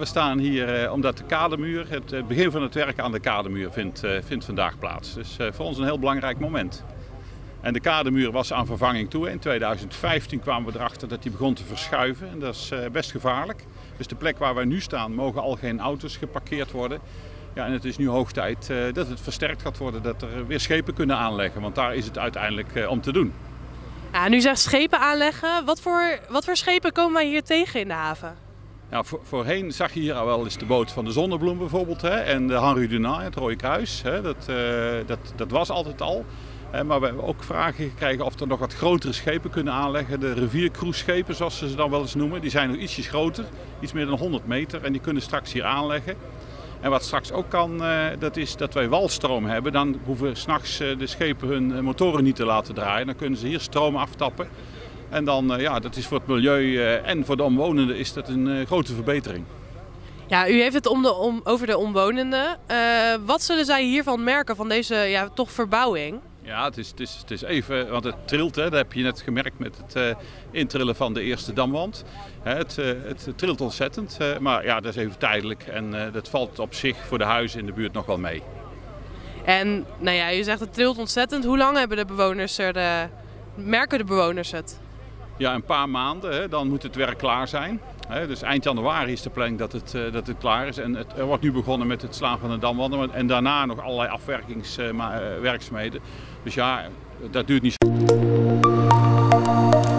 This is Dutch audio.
we staan hier omdat de kademuur, het begin van het werk aan de kademuur vindt vandaag plaats. Dus voor ons een heel belangrijk moment. En de kademuur was aan vervanging toe. In 2015 kwamen we erachter dat die begon te verschuiven en dat is best gevaarlijk. Dus de plek waar wij nu staan mogen al geen auto's geparkeerd worden. Ja, en het is nu hoog tijd dat het versterkt gaat worden, dat er weer schepen kunnen aanleggen, want daar is het uiteindelijk om te doen. Ja, nu zegt schepen aanleggen. Wat voor schepen komen wij hier tegen in de haven? Ja, voorheen zag je hier al wel eens de boot van de Zonnebloem bijvoorbeeld, hè, en de Henri Dunant, het Rode Kruis. Hè, dat was altijd al. Maar we hebben ook vragen gekregen of er nog wat grotere schepen kunnen aanleggen. De riviercruiseschepen, zoals ze wel eens noemen, die zijn nog ietsjes groter, iets meer dan 100 meter en die kunnen straks hier aanleggen. En wat straks ook kan, dat is dat wij walstroom hebben. Dan hoeven 's nachts de schepen hun motoren niet te laten draaien. Dan kunnen ze hier stroom aftappen. En dan, ja, dat is voor het milieu en voor de omwonenden is dat een grote verbetering. Ja, u heeft het over de omwonenden. Wat zullen zij hiervan merken, van deze toch verbouwing? Ja, het is even, want het trilt, hè, dat heb je net gemerkt met het intrillen van de eerste damwand. Het trilt ontzettend, maar ja, dat is even tijdelijk en dat valt op zich voor de huizen in de buurt nog wel mee. En nou ja, u zegt het trilt ontzettend. Hoe lang hebben de bewoners merken de bewoners het? Ja, een paar maanden, hè, dan moet het werk klaar zijn. Dus eind januari is de planning dat het klaar is. En er wordt nu begonnen met het slaan van de damwanden en daarna nog allerlei afwerkingswerkzaamheden. Dus ja, dat duurt niet zo.